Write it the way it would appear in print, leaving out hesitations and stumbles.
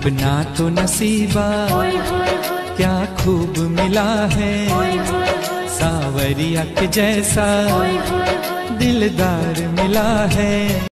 अपना तो नसीबा क्या खूब मिला है, सावरिया के जैसा दिलदार मिला है।